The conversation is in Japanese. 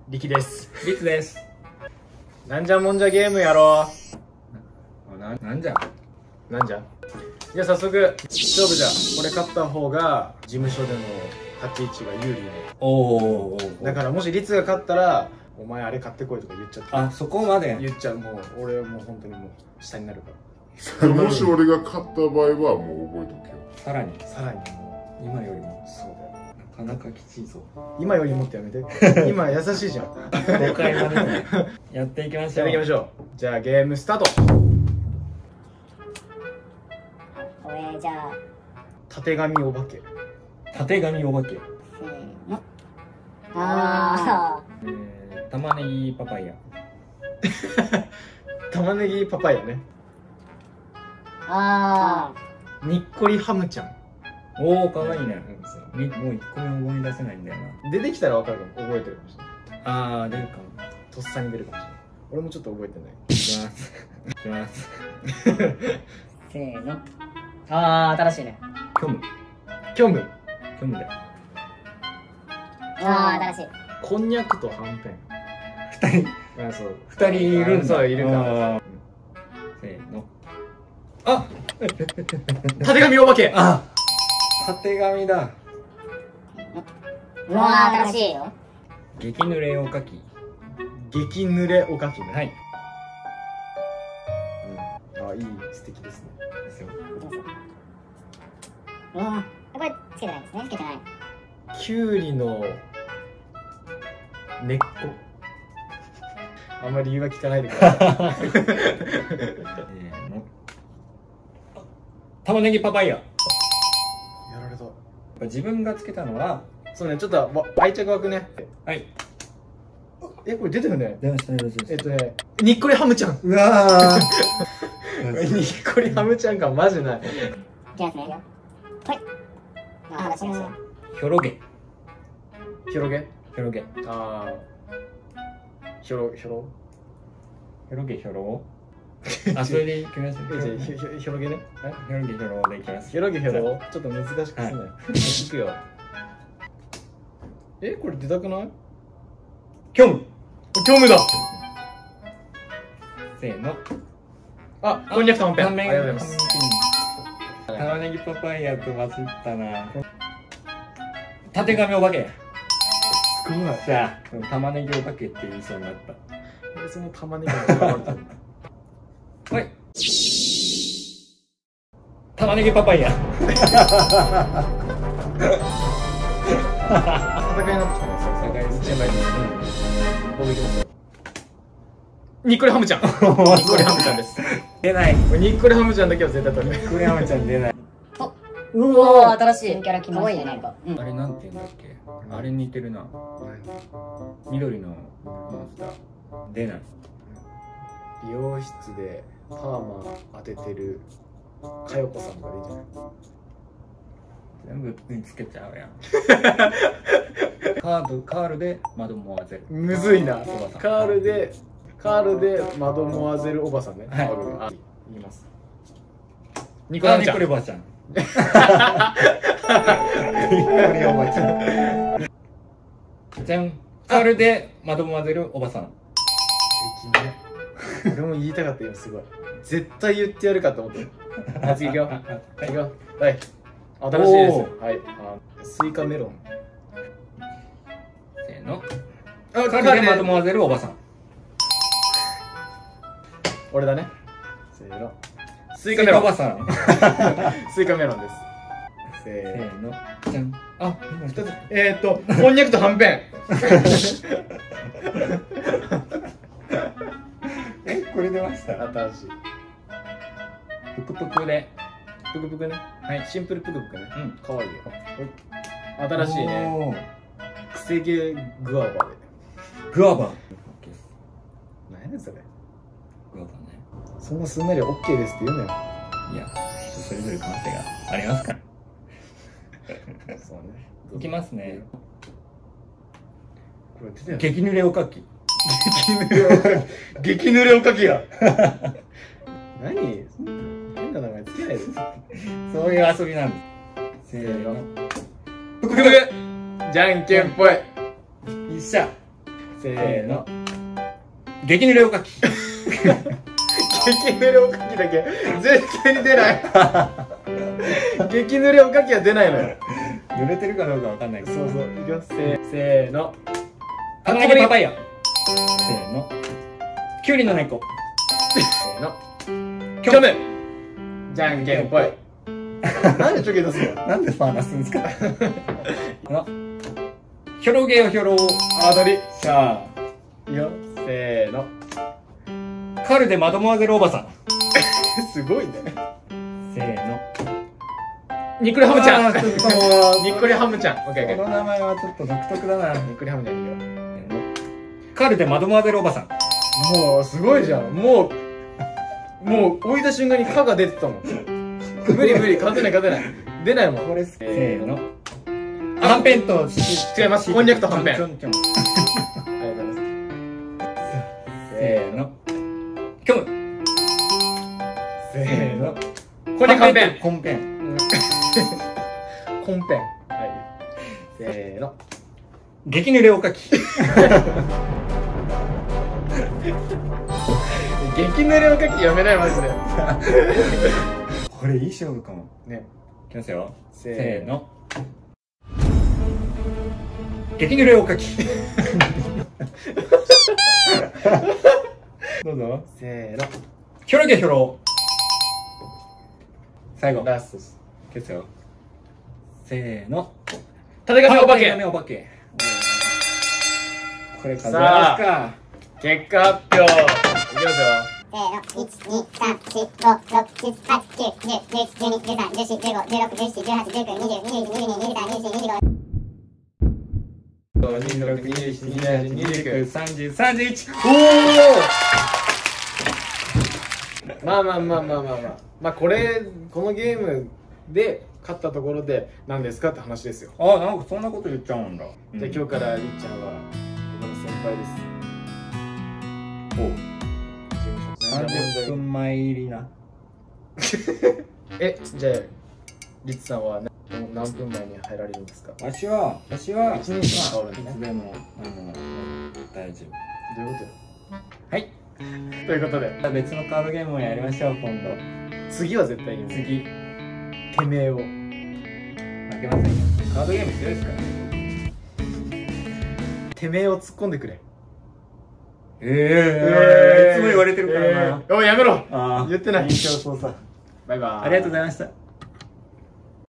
力です。 リツです。 なんじゃもんじゃゲームやろう。なんじゃなんじゃ。じゃあ早速勝負じゃ。これ勝った方が事務所での立ち位置が有利ね。 おー。 だからもしリツが勝ったらお前あれ買ってこいとか言っちゃって。 あ、そこまで言っちゃう。もう俺もう本当にもう下になるから。もし俺が勝った場合はもう覚えとけよ。 さらにも今よりもそうだよ。 なかなかきついぞ。 今よりもってやめて。今優しいじゃん。 5回までねやっていきましょう。 やっていきましょう。じゃあゲームスタート。 じゃあたてがみお化け。 たてがみお化け。 せーの。あ玉ねぎパパイヤ。 玉ねぎパパイヤね。にっこりハムちゃん。 おお、かわいいね。もう1個目思い出せないんだよな。 出てきたら分かるかも。覚えてるかもしれない。 ああ、出るかも。 とっさに出るかもしれない。俺もちょっと覚えてない。 いきます。いきます。 せーの。新しいね。 虚無。 虚無。 虚無で。 新しい。 こんにゃくとはんぺん。 2人。 あ、そう。 2人いるんだ。 そう、いるから。 せーの。あ、 たてがみお化け。 あ、たてがみだ。 新しいよ。 激濡れおかき。 激濡れおかきね。 はい。 いい、素敵ですね。 ですよ。 これつけてないですね。つけてない。 きゅうりの根っこ。あんまり理由は聞かないでください。 玉ねぎパパイヤ。 やられた。 自分がつけたのは、 そうね、ちょっと愛着湧くね。 はい。 これ出てるね。 出ましたね。 にっこりハムちゃん。 うわにっこりハムちゃん感マジない。 いきますね。はい。出しました。 ひょろげ。 ひょろげ。 ひょろげ。 ひょろひょろげひょろ。あ、それでいきます。 ひょろげね。 ひょろげひょろでいきます。 ひょろげひょろ。ちょっと難しくすね。いくよ。これ出たくない？ 虚無。 虚無だ。 せーの。 こんにゃくとはんぺん。あありりがとうございます。 玉ねぎパパイヤと混じったな。たてがみお化け。 すごい。 じゃあ、玉ねぎお化けって言いそうになった。 その玉ねぎが使われてる。 はい。玉ねぎパパイヤ。 戦いになってきてます。 戦い一枚です。僕いきますよ。にっこりハムちゃん。にっこりハムちゃんです。 出ない。 にっこりハムちゃんだけは絶対取る。 クレハムちゃん出ない。 うわ新しいキャラ来ましたね。なんか。 あれなんて言うんだっけ。あれ似てるな。緑のモンスター。出ない。 美容室でパーマ当ててるかよこさんがいいんじゃない？ 全部につけちゃうやん。カールでマドモアゼル。 むずいな。 おばさん。 カールでマドモアゼルおばさんね。はい。言います。ニコラニコリおばちゃん。ニコリおばちゃん。じゃん。カールでマドモアゼルおばさん。 俺も言いたかった今すごい。絶対言ってやるかと思って。次行くよ。行くよ。はい。新しいです。はい。スイカメロン。 せーの。カールでマドモアゼルおばさん。 俺だね。せーの。スイカメロン。 おばさん。 スイカメロンです。せーの。じゃん。 2つ。こんにゃくとはんぺん。 これ出ました。 新しい。 ぷくぷくで。 ぷくぷくね。 はい。 シンプルぷくぷくね。かわいいよ。 新しいね。くせ毛グアバで。 グアバ。 何やねんそれ。 グアバね。 そんなすんなり OK ですって言うのよ。 いや、人それぞれ可能性がありますから。 そうね。 いきますね。 これ出てる。 激濡れおかき。 激濡れおかきや。何？変な名前つけないで。 そういう遊びなんです。せーの。 ぷくぷく。じゃんけんぽい。 一緒。 せーの。 激濡れおかき。 激濡れおかきだけ絶対に出ない。激濡れおかきは出ないのよ。 濡れてるかどうかわかんないけど。 そうそう、いくよ。せーの。 玉ねぎパパイヤ。せーの。きゅうりの根っこ。 せーの。虚無。じゃんけんぽい。なんでチョキ出すの？ なんでパー出すんですか。ひょろげよひょろ。 あー、当たり。 さいいよ。せーの。 あ、カルでマドモアゼルおばさん。 すごいね。 せーの。 にっくりハムちゃん。 ちょっとにっくりハムちゃん。オッケーオッケこの名前はちょっと独特だな。 ー。にっくりハムちゃんいいよ。 カルでマドモアゼルおばさん。 もう、すごいじゃん。もう、置いた瞬間に「か」が出てたもん。無理無理、勝てない勝てない。出ないもん。 これせーの。はんぺんと違います。こんにゃくとはんぺん。 ちょんちょん。 ありがとうございます。 せーの。虚無。 せーの。こんにゃくはんぺん。 コンペン。 コンペン。はい。せーの。 激濡れおかき。 激濡れおかきやめないマジで。 これいい勝負かも。 ね。 いきますよ。 せーせーの。激濡れおかき。どうぞ。 せーの。 ひょろげひょろ。最後。 ラストです。 いきますよ。せーの。 たてがみお化たてがみけ。 お化け。これ数えさあますか。 結果発表。いきますよ。 せーの、1、2、3、4、5、6、7、8、9、10、11、12、13、14、15、16、17、18、19、20、21、22、23、24、25。 26、27、28、29。 30、31。 まあまあまあまあまあまあ。まあこのゲームで勝ったところで何ですかって話ですよ。 あ、なんかそんなこと言っちゃうんだ。 じゃあ今日からりっちゃんは僕の先輩です。 おう。 事務所 30分前入りな。 じゃありっさんは何分前に入られるんですか？ わしは一日に変わるんいですね。 つでも大丈どういうことよ。 夫。はい。 ということで別のカードゲームをやりましょう今度。 次は絶対に次てめえを負けませんよ。カードゲーム強いですから。 てめえを突っ込んでくれ。 いつも言われてるからな。 おいやめろ。 あー言ってない。 印象操作。 バイバイ。 ありがとうございました。